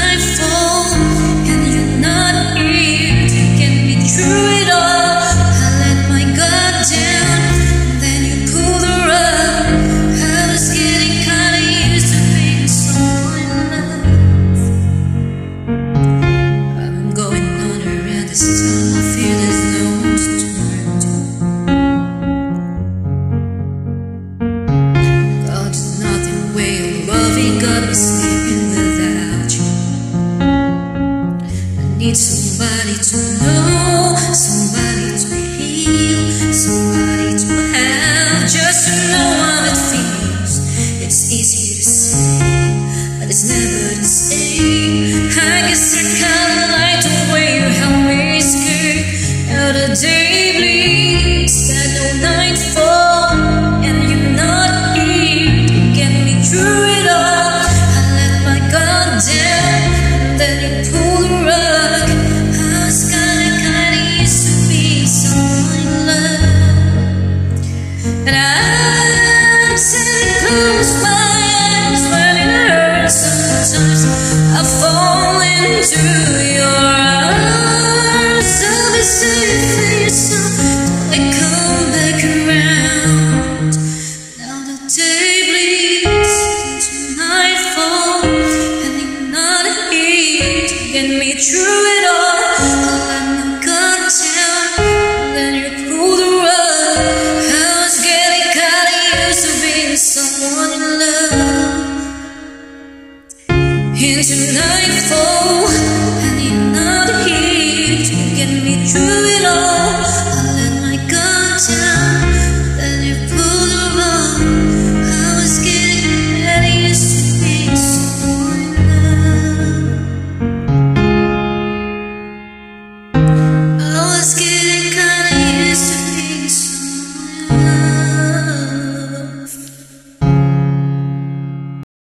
nightfall, and you're not here to get me through it all. I let my guard down, then you pulled the rug. I was getting kinda used to being someone in love. I'm going under at this time. I feel there's no one to turn to. God, there's nothing way above it. Got me sleeping without you. I need somebody to know, somebody to heal, somebody to have, just to know how it feels. It's easy to say, but it's never the same. I guess I kinda like the way you help me escape. Now the day bleeds, got no nightfall, and you're not here to get me through it all. I let my guard down, then you pulled the rug. I was kinda used to be someone in love, and I'm sitting close my eyes when it hurts. Sometimes I fall into your arms. I'll be safe for yourself till I come back around. Now the day bleeds into nightfall, and you're not here to get me through it all. I let my guard down, then you pulled the rug. I was getting kinda used to being someone in love. Into nightfall,